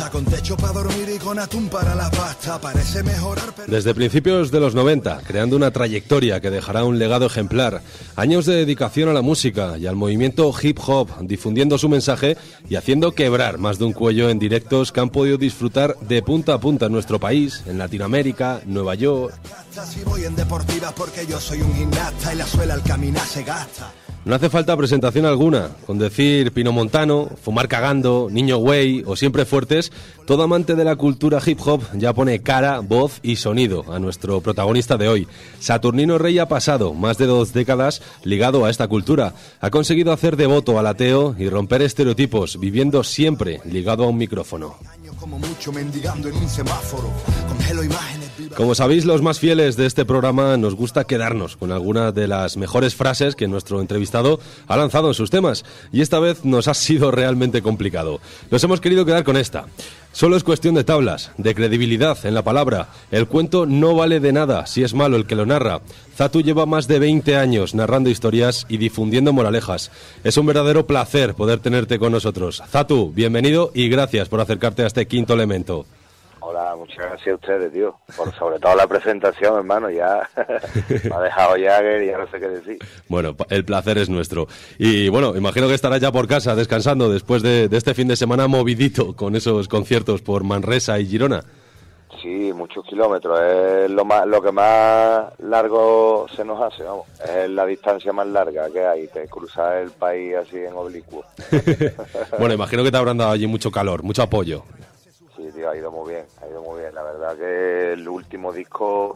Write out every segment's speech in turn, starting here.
con techo para dormir y con atún para la pasta. Parece mejorar, pero... Desde principios de los 90, creando una trayectoria que dejará un legado ejemplar. Años de dedicación a la música y al movimiento hip hop, difundiendo su mensaje y haciendo quebrar más de un cuello en directos que han podido disfrutar de punta a punta en nuestro país, en Latinoamérica, Nueva York. Si voy en deportiva porque yo soy un gimnasta y la suela al caminar se gasta. No hace falta presentación alguna, con decir Pino Montano, Fumar Cagando, Niño Güey o Siempre Fuertes, todo amante de la cultura hip hop ya pone cara, voz y sonido a nuestro protagonista de hoy. Saturnino Rey ha pasado más de 2 décadas ligado a esta cultura. Ha conseguido hacer devoto al ateo y romper estereotipos, viviendo siempre ligado a un micrófono. Como mucho mendigando en un semáforo, congelo imágenes vivas. Como sabéis, los más fieles de este programa nos gusta quedarnos con algunas de las mejores frases que nuestro entrevistado ha lanzado en sus temas, y esta vez nos ha sido realmente complicado. Nos hemos querido quedar con esta. Solo es cuestión de tablas, de credibilidad en la palabra. El cuento no vale de nada si es malo el que lo narra. Zatu lleva más de 20 años narrando historias y difundiendo moralejas. Es un verdadero placer poder tenerte con nosotros. Zatu, bienvenido y gracias por acercarte a este quinto elemento. Hola, muchas gracias a ustedes, tío, por sobre todo la presentación, hermano, ya me ha dejado Jagger y ya no sé qué decir. Bueno, el placer es nuestro. Y bueno, imagino que estarás ya por casa descansando después de este fin de semana movidito con esos conciertos por Manresa y Girona. Sí, muchos kilómetros, es lo que más largo se nos hace, vamos, es la distancia más larga que hay, que cruzar el país así en oblicuo. Bueno, imagino que te habrán dado allí mucho calor, mucho apoyo. Sí, tío, ha ido muy bien, la verdad que el último disco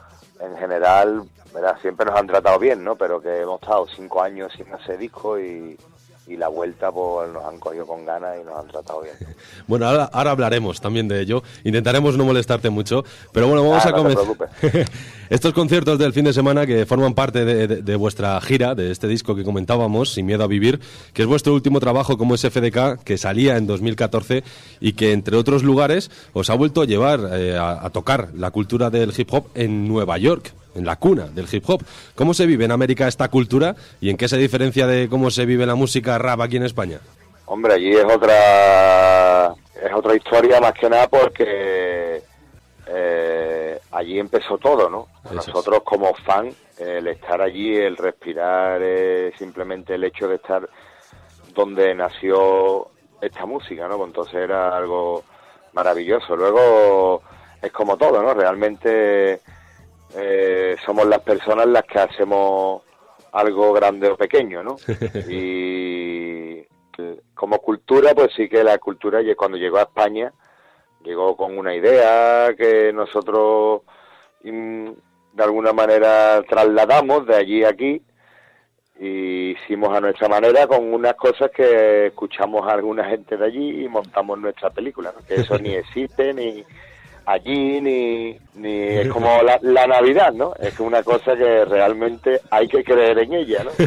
en general, ¿verdad? Siempre nos han tratado bien, ¿no? Pero que hemos estado 5 años sin hacer disco y la vuelta pues nos han cogido con ganas y nos han tratado bien. Bueno, ahora hablaremos también de ello. Intentaremos no molestarte mucho, pero bueno, vamos a comenzar. No te preocupes. Estos conciertos del fin de semana que forman parte de vuestra gira, de este disco que comentábamos, Sin Miedo a Vivir, que es vuestro último trabajo como SFDK, que salía en 2014 y que, entre otros lugares, os ha vuelto a llevar a tocar la cultura del hip hop en Nueva York, en la cuna del hip hop. ¿Cómo se vive en América esta cultura y en qué se diferencia de cómo se vive la música rap aquí en España? Hombre, allí es otra historia más que nada porque allí empezó todo, ¿no? Nosotros como fan, el estar allí, el respirar, simplemente el hecho de estar donde nació esta música, ¿no? Entonces era algo maravilloso. Luego es como todo, ¿no? Realmente somos las personas las que hacemos algo grande o pequeño, ¿no? Y como cultura, pues sí que la cultura cuando llegó a España llegó con una idea que nosotros de alguna manera trasladamos de allí a aquí y hicimos a nuestra manera con unas cosas que escuchamos a alguna gente de allí y montamos nuestra película, ¿no? Que eso ni existe ni allí ni es como la Navidad, ¿no? Es una cosa que realmente hay que creer en ella, ¿no?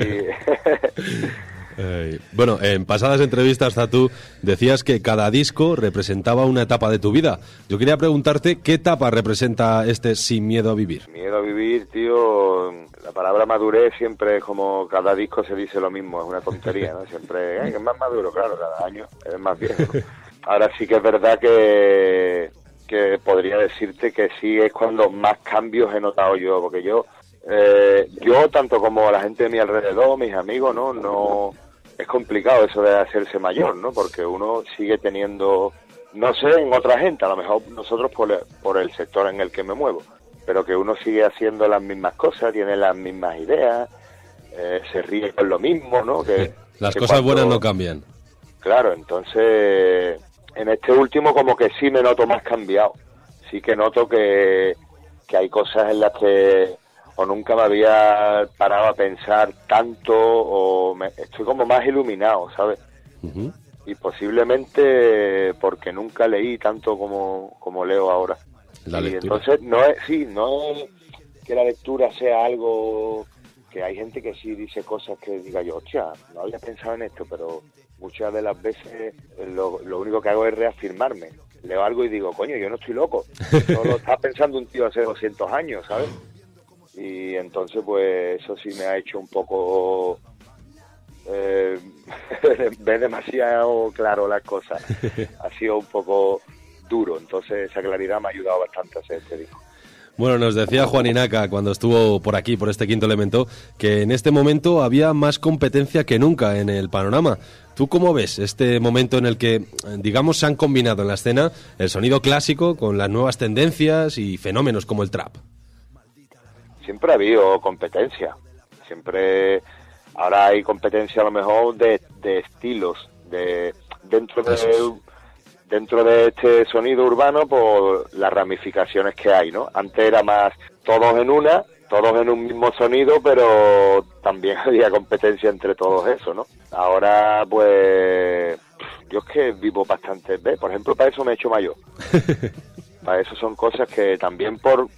Bueno, en pasadas entrevistas, Zatu, decías que cada disco representaba una etapa de tu vida. Yo quería preguntarte qué etapa representa este Sin Miedo a Vivir. Miedo a Vivir, tío, la palabra madurez siempre es como cada disco se dice lo mismo, es una tontería, ¿no? Siempre es más maduro, claro, cada año es más viejo. Ahora sí que es verdad que podría decirte que sí es cuando más cambios he notado yo, porque yo tanto como la gente de mi alrededor, mis amigos, no es complicado eso de hacerse mayor, ¿no? Porque uno sigue teniendo, no sé, en otra gente, a lo mejor nosotros por el sector en el que me muevo, pero que uno sigue haciendo las mismas cosas, tiene las mismas ideas, se ríe con lo mismo, ¿no? Las cosas buenas no cambian. Claro, entonces en este último como que sí me noto más cambiado, sí que noto que hay cosas en las que o nunca me había parado a pensar tanto, estoy como más iluminado, ¿sabes? Uh-huh. Y posiblemente porque nunca leí tanto como leo ahora. La y lectura. Entonces no es que la lectura sea algo que hay gente que sí dice cosas que diga yo, hostia, no había pensado en esto, pero muchas de las veces lo único que hago es reafirmarme. Leo algo y digo, coño, yo no estoy loco. Eso lo está pensando un tío hace 200 años, ¿sabes? Y entonces pues eso sí me ha hecho un poco ve demasiado claro las cosas. Ha sido un poco duro, entonces esa claridad me ha ayudado bastante a hacer este disco. Bueno, nos decía Juan Inaca cuando estuvo por aquí, por este Quinto Elemento, que en este momento había más competencia que nunca en el panorama. ¿Tú cómo ves este momento en el que, digamos, se han combinado en la escena el sonido clásico con las nuevas tendencias y fenómenos como el trap? Siempre ha habido competencia. Ahora hay competencia a lo mejor de estilos, dentro de este sonido urbano, por las ramificaciones que hay, ¿no? Antes era más todos en un mismo sonido, pero también había competencia entre todos esos, ¿no? Ahora, pues, yo es que vivo bastante, ¿ves? Por ejemplo, para eso me he hecho mayor. Para eso son cosas que también por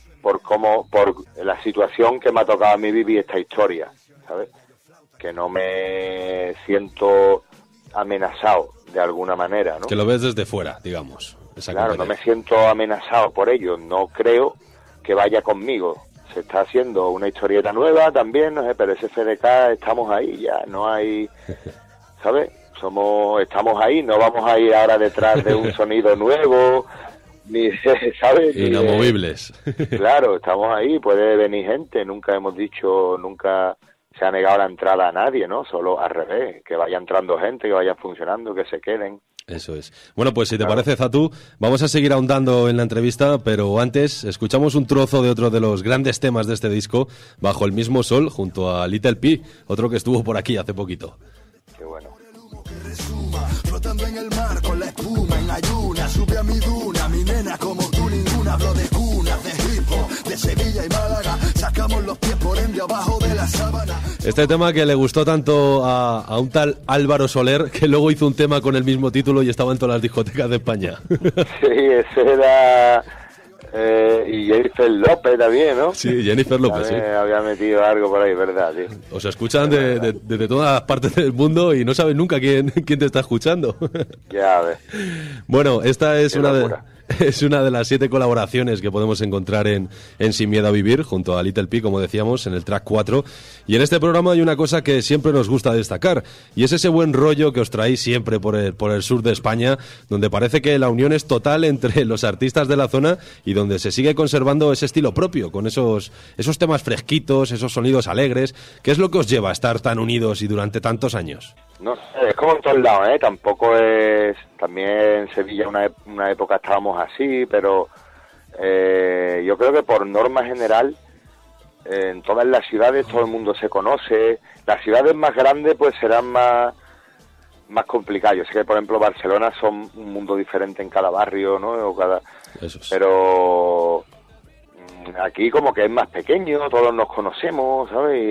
la situación que me ha tocado a mí vivir esta historia, ¿sabes? Que no me siento amenazado de alguna manera, ¿no? Que lo ves desde fuera, digamos. Claro, no me siento amenazado por ello, no creo que vaya conmigo. Se está haciendo una historieta nueva también, no sé, pero ese FDK estamos ahí ya, no hay, ¿sabes? Estamos ahí, no vamos a ir ahora detrás de un sonido nuevo, ni, ¿sabes? Inamovibles. Claro, estamos ahí, puede venir gente, nunca se ha negado la entrada a nadie, ¿no? Solo al revés, que vaya entrando gente, que vayan funcionando, que se queden. Eso es. Bueno, pues si te parece, Zatu, vamos a seguir ahondando en la entrevista, pero antes escuchamos un trozo de otro de los grandes temas de este disco, Bajo el mismo sol, junto a Little P, otro que estuvo por aquí hace poquito. Qué bueno. Flotando en el mar con la espuma en ayuna, sube a mi duna, mi nena como tú ninguna, hablo de cunas, de hip hop, de Sevilla y Málaga, sacamos los pies por ende abajo de la sábana. Este tema que le gustó tanto a un tal Álvaro Soler, que luego hizo un tema con el mismo título y estaba en todas las discotecas de España. Sí, ese era... y Jennifer López también, ¿no? Sí, Jennifer López, también sí. Había metido algo por ahí, ¿verdad? Sí. Os escuchan de todas partes del mundo y no sabes nunca quién te está escuchando. Ya ves. Bueno, esta es Qué una de las 7 colaboraciones que podemos encontrar en Sin Miedo a Vivir, junto a Little P, como decíamos, en el track 4. Y en este programa hay una cosa que siempre nos gusta destacar, y es ese buen rollo que os traéis siempre por el sur de España, donde parece que la unión es total entre los artistas de la zona y donde se sigue conservando ese estilo propio, con esos temas fresquitos, esos sonidos alegres. ¿Qué es lo que os lleva a estar tan unidos y durante tantos años? No sé, es como en todos lados, ¿eh? Tampoco es... También en Sevilla una época estábamos así, pero yo creo que por norma general en todas las ciudades todo el mundo se conoce. Las ciudades más grandes pues serán más complicadas. Yo sé que, por ejemplo, Barcelona son un mundo diferente en cada barrio, ¿no? Eso es. Pero aquí como que es más pequeño, todos nos conocemos, ¿sabes? Y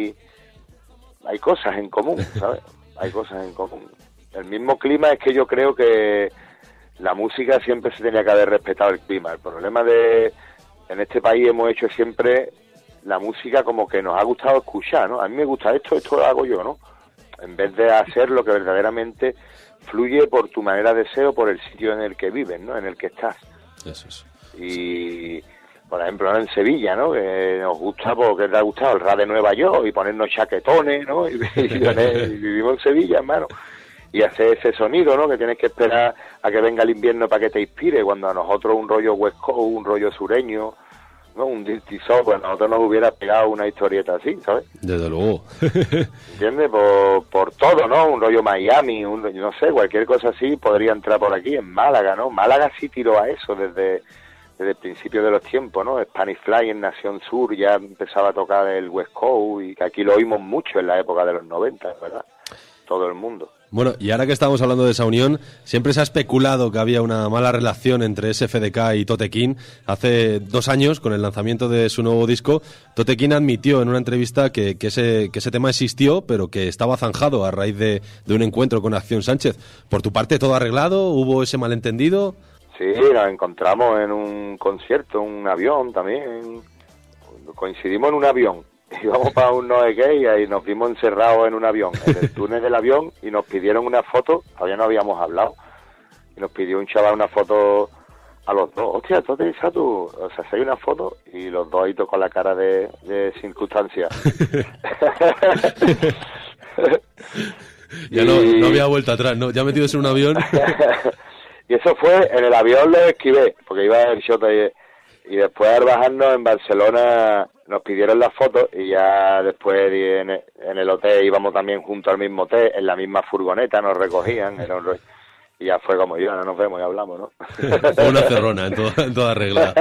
hay cosas en común, ¿sabes? Hay cosas en común. El mismo clima es que yo creo que la música siempre se tenía que haber respetado el clima. El problema en este país hemos hecho siempre la música como que nos ha gustado escuchar, ¿no? A mí me gusta esto lo hago yo, ¿no? En vez de hacer lo que verdaderamente fluye por tu manera de ser o por el sitio en el que vives, ¿no? En el que estás. Eso es. Y... por ejemplo, en Sevilla, ¿no? Que nos gusta, porque te ha gustado el rap de Nueva York y ponernos chaquetones, ¿no? Y vivimos en Sevilla, hermano. Y hacer ese sonido, ¿no? Que tienes que esperar a que venga el invierno para que te inspire, cuando a nosotros un rollo West Coast, un rollo sureño, ¿no? Un dirty soul, pues a nosotros nos hubiera pegado una historieta así, ¿sabes? Desde luego. ¿Entiendes? Por todo, ¿no? Un rollo Miami, no sé, cualquier cosa así podría entrar por aquí. En Málaga, ¿no? Málaga sí tiró a eso desde el principio de los tiempos, ¿no? Spanish Fly en Nación Sur ya empezaba a tocar el West Coast, y que aquí lo oímos mucho en la época de los 90, ¿verdad? Todo el mundo. Bueno, y ahora que estamos hablando de esa unión, siempre se ha especulado que había una mala relación entre SFDK y Tote King. Hace 2 años, con el lanzamiento de su nuevo disco, Tote King admitió en una entrevista que ese tema existió, pero que estaba zanjado a raíz de un encuentro con Acción Sánchez. ¿Por tu parte todo arreglado? ¿Hubo ese malentendido? Sí, nos encontramos en un concierto, un avión también. Coincidimos en un avión. Íbamos para un no sé qué y ahí nos vimos encerrados en un avión, en el túnel del avión, y nos pidieron una foto. Todavía no habíamos hablado. Y nos pidió un chaval una foto a los dos. Hostia, tú te dices tú. O sea, hay una foto y los dos ahí con la cara de circunstancia. Ya no había vuelta atrás, ¿no? Ya metidos en un avión. Y eso fue, en el avión lo esquivé, porque iba el shot y después al bajarnos en Barcelona nos pidieron las fotos y ya después en el hotel íbamos también junto al mismo hotel, en la misma furgoneta nos recogían, era un rollo. Y ya fue como yo, no nos vemos y hablamos, ¿no? Fue una cerrona en toda regla.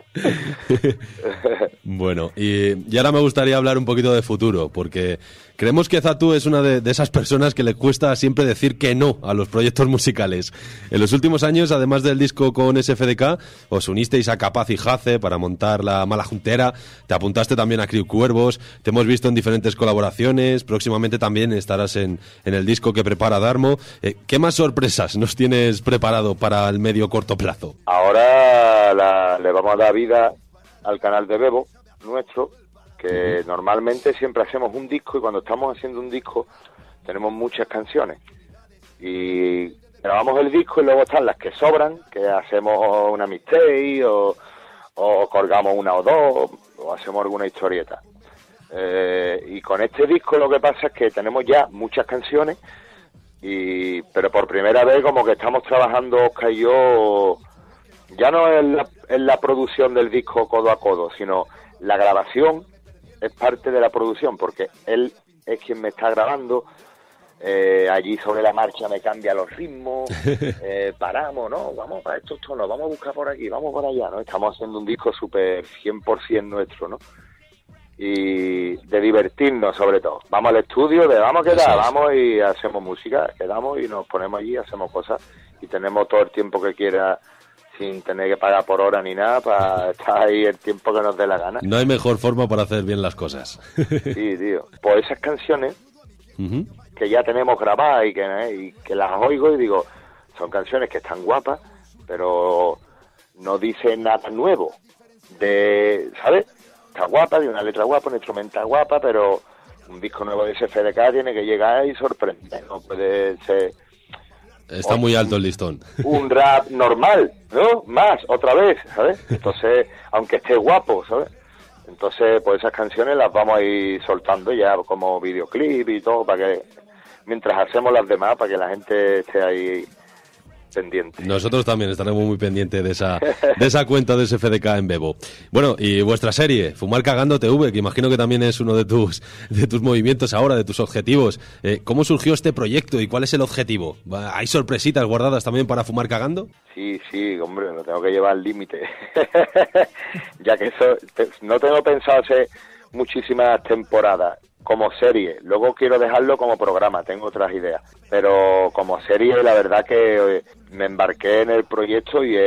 Bueno, y ahora me gustaría hablar un poquito de futuro, porque creemos que Zatu es una de esas personas que le cuesta siempre decir que no a los proyectos musicales. En los últimos años, además del disco con SFDK, os unisteis a Capaz y Jace para montar La Mala Juntera, te apuntaste también a Criu Cuervos, te hemos visto en diferentes colaboraciones, próximamente también estarás en el disco que prepara Darmo. ¿Qué más sorpresas nos tienes preparado para el medio corto plazo? Ahora le vamos a dar vida al canal de Bebo nuestro, que normalmente siempre hacemos un disco y cuando estamos haciendo un disco tenemos muchas canciones y grabamos el disco y luego están las que sobran, que hacemos una mixtape o colgamos una o dos o hacemos alguna historieta. Y con este disco lo que pasa es que tenemos ya muchas canciones, pero por primera vez como que estamos trabajando Oscar y yo, ya no en la producción del disco codo a codo, sino la grabación es parte de la producción, porque él es quien me está grabando, allí sobre la marcha me cambia los ritmos, paramos, ¿no? Vamos para estos tonos, vamos a buscar por aquí, vamos por allá, ¿no? Estamos haciendo un disco súper 100% nuestro, ¿no? Y de divertirnos sobre todo. Vamos al estudio, vamos a quedar, vamos y hacemos música, quedamos y nos ponemos allí, hacemos cosas y tenemos todo el tiempo que quiera sin tener que pagar por hora ni nada para estar ahí el tiempo que nos dé la gana. No hay mejor forma para hacer bien las cosas. Sí, tío. Pues esas canciones que ya tenemos grabadas y que las oigo y digo, son canciones que están guapas, pero no dicen nada nuevo. ¿Sabes? Está guapa, de una letra guapa, un instrumental guapa, pero un disco nuevo de SFDK tiene que llegar y sorprender. No puede ser... Está muy alto el listón. Un rap normal, ¿no? Más, otra vez, ¿sabes? Entonces, aunque esté guapo, ¿sabes? Entonces, pues esas canciones las vamos a ir soltando ya como videoclip y todo, para que, mientras hacemos las demás, para que la gente esté ahí pendiente. Nosotros también estaremos muy pendientes de esa cuenta de SFDK en Bebo. Bueno, y vuestra serie, Fumar Cagando TV, que imagino que también es uno de tus movimientos ahora, de tus objetivos. ¿Cómo surgió este proyecto y cuál es el objetivo? ¿Hay sorpresitas guardadas también para Fumar Cagando? Sí, hombre, lo tengo que llevar al límite. Ya que eso no tengo pensado hacer muchísimas temporadas como serie, luego quiero dejarlo como programa, tengo otras ideas, pero como serie la verdad que me embarqué en el proyecto y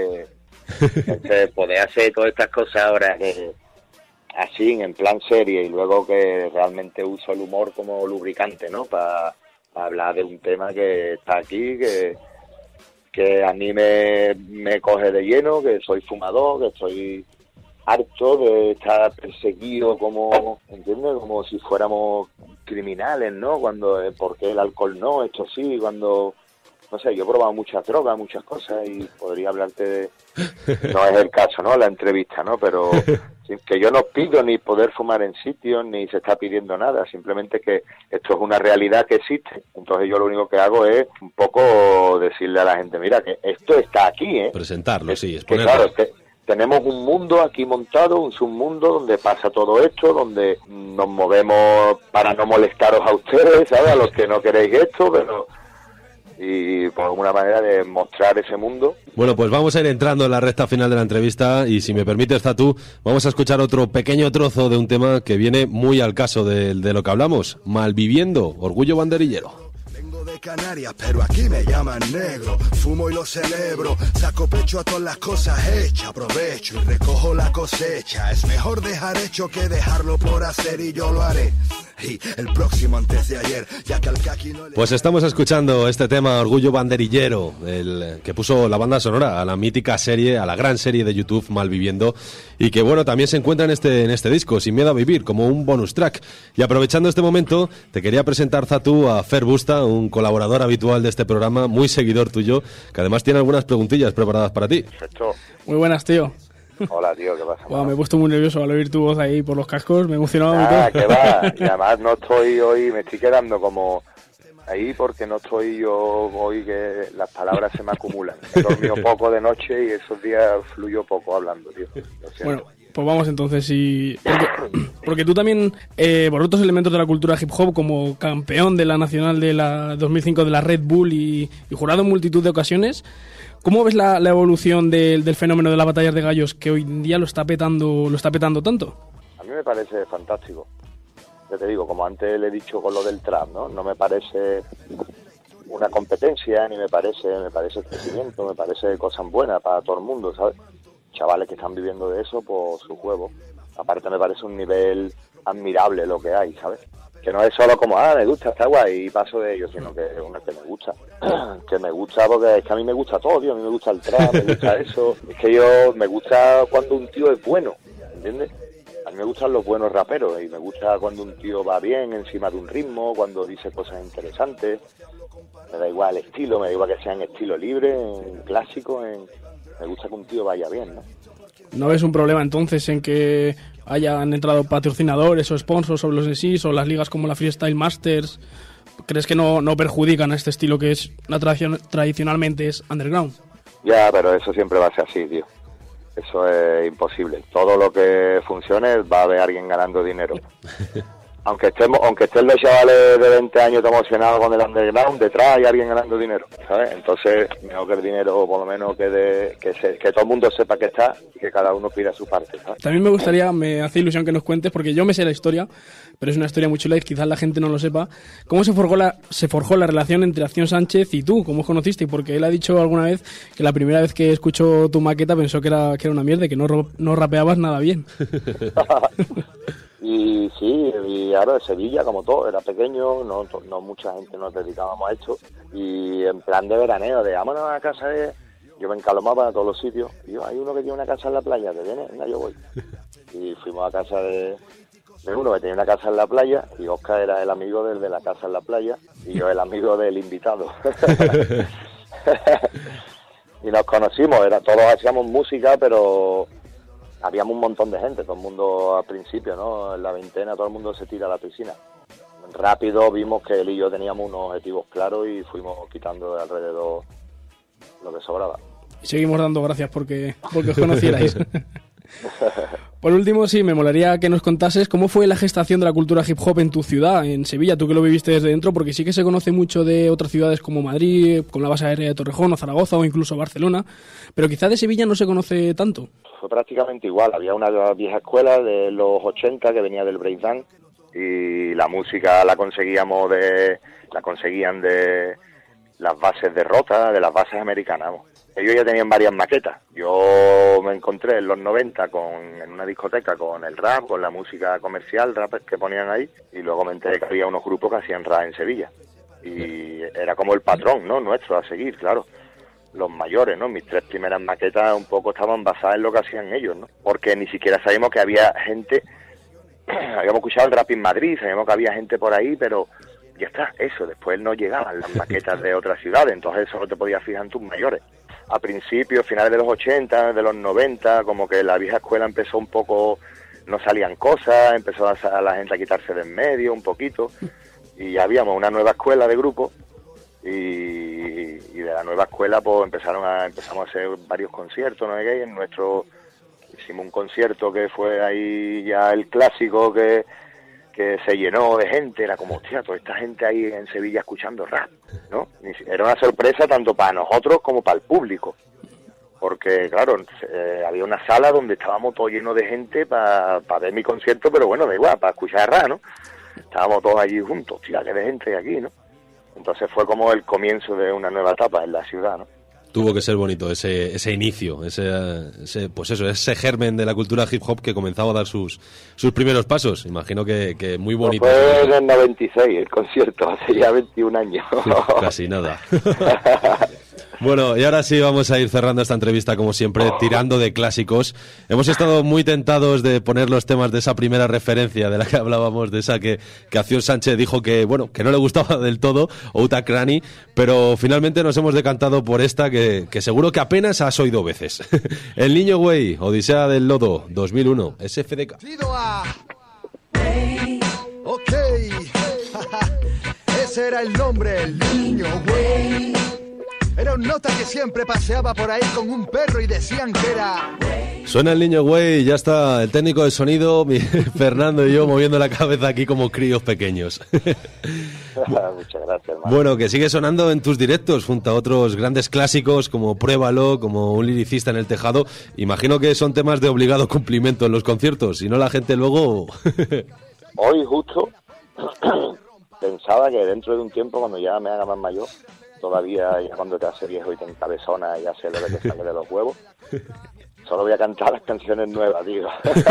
poder hacer todas estas cosas ahora así, en plan serie, y luego que realmente uso el humor como lubricante, ¿no? Para hablar de un tema que está aquí, que a mí me coge de lleno, que soy fumador, que estoy harto de estar perseguido como, ¿entiendes? Como si fuéramos criminales, ¿no? ¿Por qué el alcohol no? Esto sí, cuando... No sé, yo he probado muchas drogas, muchas cosas y podría hablarte de... No es el caso, ¿no? La entrevista, ¿no? Pero que yo no pido ni poder fumar en sitios, ni se está pidiendo nada. Simplemente que esto es una realidad que existe. Entonces yo lo único que hago es un poco decirle a la gente, mira, que esto está aquí, ¿eh? Presentarlo, sí, exponerlo. Que claro, tenemos un mundo aquí montado, un submundo donde pasa todo esto, donde nos movemos para no molestaros a ustedes, ¿sabes? A los que no queréis esto, pero... Y por alguna manera de mostrar ese mundo. Bueno, pues vamos a ir entrando en la recta final de la entrevista y si me permites, Zatu, vamos a escuchar otro pequeño trozo de un tema que viene muy al caso de lo que hablamos, Malviviendo, Orgullo Banderillero. De Canarias, pero aquí me llaman negro. Fumo y lo celebro, saco pecho a todas las cosas hechas, aprovecho y recojo la cosecha. Es mejor dejar hecho que dejarlo por hacer y yo lo haré. Y el próximo antes de ayer, ya que al caqui no le... Pues estamos escuchando este tema, Orgullo Banderillero, el que puso la banda sonora a la mítica serie, a la gran serie de YouTube Malviviendo, y que bueno, también se encuentra en este disco, Sin Miedo a Vivir, como un bonus track. Y aprovechando este momento, te quería presentar, Zatu, a Fer Busta, un colaborador habitual de este programa, muy seguidor tuyo, que además tiene algunas preguntillas preparadas para ti. Perfecto. Muy buenas, tío. Hola, tío, ¿qué pasa? Wow, me he puesto muy nervioso al oír tu voz ahí por los cascos, me he emocionado mucho. Que va, y además no estoy hoy, me estoy quedando como ahí porque no estoy yo hoy, que las palabras se me acumulan. He dormido poco de noche y esos días fluyo poco hablando, tío. Bueno, pues vamos entonces, porque tú también, por otros elementos de la cultura hip hop, como campeón de la nacional de la 2005 de la Red Bull y jurado en multitud de ocasiones, ¿cómo ves la evolución del fenómeno de las batallas de gallos, que hoy en día lo está petando tanto? A mí me parece fantástico. Yo te digo, como antes le he dicho con lo del trap, ¿no? No me parece una competencia, ni me parece crecimiento, me parece cosas buenas para todo el mundo, ¿sabes? Chavales que están viviendo de eso por su juego. Aparte me parece un nivel admirable lo que hay, ¿sabes? Que no es solo como, me gusta, está guay, y paso de ello, sino que es una que me gusta. Que me gusta porque es que a mí me gusta todo, tío. A mí me gusta el trap, me gusta eso. Es que me gusta cuando un tío es bueno, ¿entiendes? A mí me gustan los buenos raperos y me gusta cuando un tío va bien encima de un ritmo, cuando dice cosas interesantes. Me da igual el estilo, me da igual que sea en estilo libre, en clásico, me gusta que un tío vaya bien, ¿no? ¿No ves un problema entonces en que hayan entrado patrocinadores o sponsors o los SES o las ligas como la Freestyle Masters? ¿Crees que no perjudican a este estilo que es tradicionalmente es underground? Ya, pero eso siempre va a ser así, tío. Eso es imposible. Todo lo que funcione va a haber alguien ganando dinero. Aunque estén los chavales de 20 años emocionados con el underground, detrás hay alguien ganando dinero, ¿sabes? Entonces, mejor que el dinero, por lo menos, que todo el mundo sepa que está y que cada uno pida su parte, ¿sabes? También me hace ilusión que nos cuentes, porque yo me sé la historia, pero es una historia muy chula y quizás la gente no lo sepa. ¿Cómo se forjó la relación entre Acción Sánchez y tú? ¿Cómo os conocisteis? Porque él ha dicho alguna vez que la primera vez que escuchó tu maqueta pensó que era una mierda y que no rapeabas nada bien. Y sí, y ahora de Sevilla, como todo, era pequeño, no mucha gente nos dedicábamos a esto, y en plan de veraneo, de vámonos a casa de... Yo me encalomaba a todos los sitios, y hay uno que tiene una casa en la playa, ¿te viene? Venga, yo voy. Y fuimos a casa de uno que tenía una casa en la playa, y Óscar era el amigo del de la casa en la playa, y yo el amigo del invitado. Y nos conocimos, todos hacíamos música, pero... Habíamos un montón de gente, todo el mundo al principio, ¿no? En la veintena todo el mundo se tira a la piscina. Rápido vimos que él y yo teníamos unos objetivos claros y fuimos quitando de alrededor lo que sobraba. Y seguimos dando gracias porque os conocierais. Por último, sí, me molaría que nos contases cómo fue la gestación de la cultura hip hop en tu ciudad, en Sevilla, tú que lo viviste desde dentro, porque sí que se conoce mucho de otras ciudades como Madrid, con la base aérea de Torrejón o Zaragoza o incluso Barcelona, pero quizá de Sevilla no se conoce tanto. Fue prácticamente igual, había una vieja escuela de los 80 que venía del breakdance y la música la conseguían de las bases de Rota, de las bases americanas. Ellos ya tenían varias maquetas. Yo me encontré en los 90 en una discoteca con el rap, con la música comercial, rap que ponían ahí, y luego me enteré que había unos grupos que hacían rap en Sevilla. Y era como el patrón, ¿no?, nuestro a seguir, claro. Los mayores, ¿no? Mis 3 primeras maquetas un poco estaban basadas en lo que hacían ellos, ¿no? Porque ni siquiera sabíamos que había gente... Habíamos escuchado el rap en Madrid, sabíamos que había gente por ahí, pero... Ya está, eso. Después no llegaban las maquetas de otras ciudades, entonces solo te podías fijar en tus mayores. A principios, finales de los 80, de los 90, como que la vieja escuela empezó un poco, no salían cosas, empezó a la gente a quitarse de en medio un poquito, y ya habíamos una nueva escuela de grupo, y de la nueva escuela pues empezamos a hacer varios conciertos, ¿no? Y hicimos un concierto que fue ahí ya el clásico que se llenó de gente, era como, hostia, toda esta gente ahí en Sevilla escuchando rap, ¿no? Era una sorpresa tanto para nosotros como para el público, porque claro, había una sala donde estábamos todos llenos de gente para ver mi concierto, pero bueno, da igual, para escuchar rap, ¿no? Estábamos todos allí juntos, hostia, qué de gente hay aquí, ¿no? Entonces fue como el comienzo de una nueva etapa en la ciudad, ¿no? Tuvo que ser bonito ese inicio, ese germen de la cultura hip hop que comenzaba a dar sus primeros pasos. Imagino que muy bonito. No, fue en el 96 el concierto, hace ya 21 años. Casi nada. Bueno, y ahora sí vamos a ir cerrando esta entrevista, como siempre, tirando de clásicos. Hemos estado muy tentados de poner los temas de esa primera referencia de la que hablábamos, de esa que Acción Sánchez dijo que, bueno, que no le gustaba del todo, Outta Crani, pero finalmente nos hemos decantado por esta que seguro que apenas has oído veces. El Niño Güey, Odisea del Lodo, 2001, SFDK. Ok, ese era el nombre, el Niño Güey. Era un nota que siempre paseaba por ahí con un perro y decían que era... Suena el Niño Güey y ya está el técnico de sonido, Fernando y yo, moviendo la cabeza aquí como críos pequeños. Muchas gracias, hermano. Bueno, que sigue sonando en tus directos junto a otros grandes clásicos como Pruébalo, como Un liricista en el tejado. Imagino que son temas de obligado cumplimiento en los conciertos, si no la gente luego... Hoy justo pensaba que dentro de un tiempo, cuando ya me haga más mayor, todavía ya cuando te hace viejo y te encabezona y hace lo que te sale de los huevos, solo voy a cantar las canciones nuevas, digo.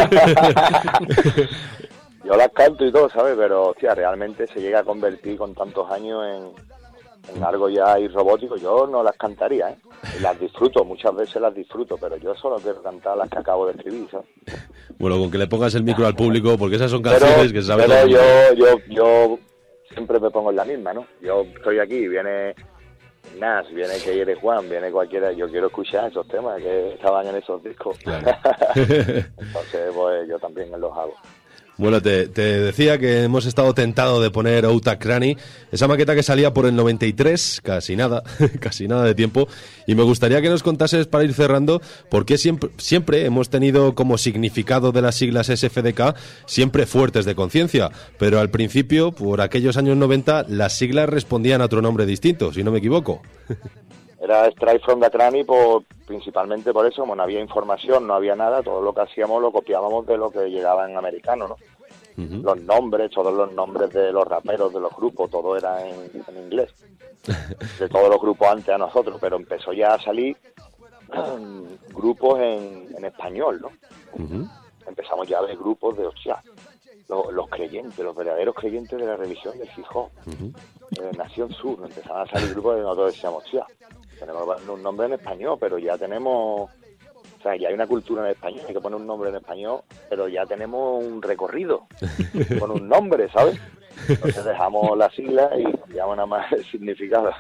Yo las canto y todo, ¿sabes? Pero, hostia, realmente se llega a convertir con tantos años en algo ya robótico. Yo no las cantaría, ¿eh? Y las disfruto, muchas veces las disfruto, pero yo solo quiero cantar las que acabo de escribir, ¿sabes? Bueno, con que le pongas el micro al público, porque esas son canciones que sabes... Pero yo siempre me pongo en la misma, ¿no? Yo estoy aquí, viene Nas, viene que Juan, viene cualquiera, yo quiero escuchar esos temas que estaban en esos discos. Claro. Entonces, pues yo también los hago. Bueno, te decía que hemos estado tentados de poner Outta Crani, esa maqueta que salía por el 93, casi nada de tiempo, y me gustaría que nos contases, para ir cerrando, por qué siempre hemos tenido como significado de las siglas SFDK siempre fuertes de conciencia, pero al principio, por aquellos años 90, las siglas respondían a otro nombre distinto, si no me equivoco. Era Straight from the Crani principalmente por eso, como no había información, no había nada, todo lo que hacíamos lo copiábamos de lo que llegaba en americano, ¿no? Uh-huh. Los nombres, todos los nombres de los raperos, de los grupos, todo era en inglés. De todos los grupos antes a nosotros, pero empezó ya a salir grupos en español, ¿no? Uh-huh. Empezamos ya a ver grupos de, hostia, los creyentes, los verdaderos creyentes de la religión del hip hop. Uh-huh. Nación Sur, empezaban a salir grupos de nosotros decíamos, hostia, tenemos un nombre en español, pero ya tenemos, o sea, ya hay una cultura en español, hay que poner un nombre en español, pero ya tenemos un recorrido con un nombre, ¿sabes? Entonces dejamos la sigla y cambiamos nada más el significado.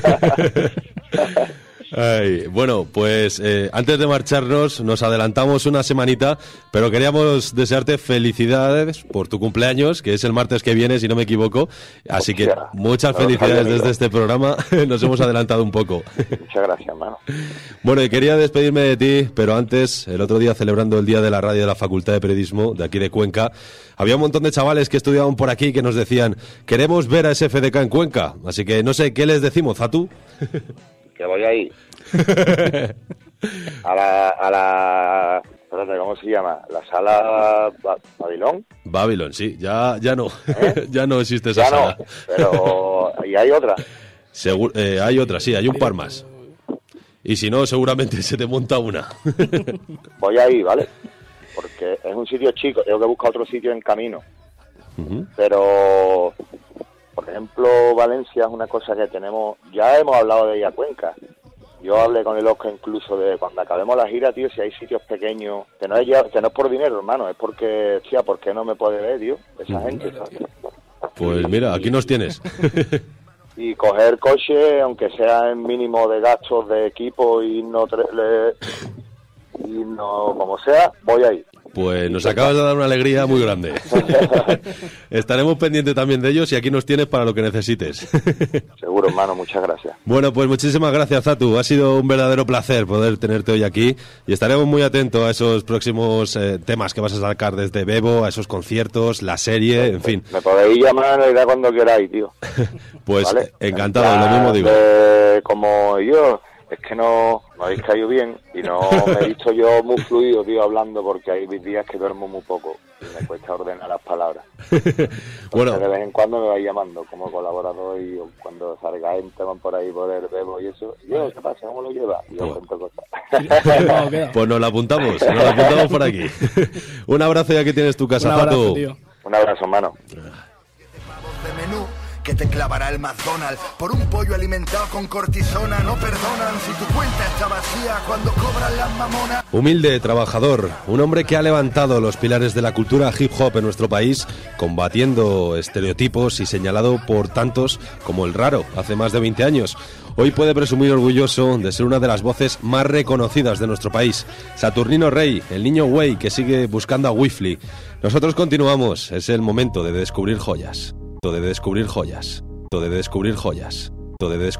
Ay, bueno, pues antes de marcharnos nos adelantamos una semanita, pero queríamos desearte felicidades por tu cumpleaños, que es el martes que viene, si no me equivoco. Así que muchas felicidades desde este programa. Nos hemos adelantado un poco. Muchas gracias, hermano. Bueno, y quería despedirme de ti, pero antes, el otro día celebrando el Día de la Radio de la Facultad de Periodismo de aquí de Cuenca, había un montón de chavales que estudiaban por aquí que nos decían, queremos ver a SFDK en Cuenca. Así que no sé, ¿qué les decimos, Zatu? Que voy ahí a la espérate, ¿cómo se llama? La sala Babilón. Babilón, sí, ya no, ya no existe esa sala. No, pero ¿y hay otra? Hay otra, sí, hay un par más. Y si no, seguramente se te monta una. Voy ahí, ¿vale? Porque es un sitio chico, tengo que buscar otro sitio en camino. Uh-huh. Pero... Por ejemplo, Valencia es una cosa que tenemos, ya hemos hablado de ella, Cuenca. Yo hablé con el Oscar incluso de cuando acabemos la gira, tío, si hay sitios pequeños, que no es por dinero, hermano, es porque, tía, ¿por qué no me puede ver, tío? Esa gente, ¿sabes? Pues mira, aquí nos tienes. Y coger coche, aunque sea en mínimo de gastos de equipo y no como sea, voy ahí. Pues nos acabas de dar una alegría muy grande. Estaremos pendientes también de ellos y aquí nos tienes para lo que necesites. Seguro, hermano, muchas gracias. Bueno, pues muchísimas gracias, Zatu. Ha sido un verdadero placer poder tenerte hoy aquí y estaremos muy atentos a esos próximos temas que vas a sacar desde Bebo, a esos conciertos, la serie, en fin. Me podéis llamar en cuando queráis, tío. Pues ¿vale? Encantado, lo mismo digo. Como yo... Es que no habéis caído bien y no me he visto yo muy fluido, tío, hablando, porque hay días que duermo muy poco y me cuesta ordenar las palabras. Bueno, de vez en cuando me vais llamando como colaborador y cuando salga gente van por ahí por el Bebo y eso. Yo, ¿qué pasa? ¿Cómo lo lleva? Y yo cuento cosas. Pues nos la apuntamos por aquí. Un abrazo y aquí tienes tu casa, Zatu. Un abrazo, hermano. que te clavará el McDonald's por un pollo alimentado con cortisona. No perdonan si tu cuenta está vacía cuando cobran las mamonas. Humilde, trabajador, un hombre que ha levantado los pilares de la cultura hip hop en nuestro país, combatiendo estereotipos y señalado por tantos como el raro hace más de 20 años. Hoy puede presumir orgulloso de ser una de las voces más reconocidas de nuestro país. Saturnino Rey, el niño güey que sigue buscando a Wifly. Nosotros continuamos, es el momento de descubrir joyas. De descubrir joyas. De descubrir joyas. De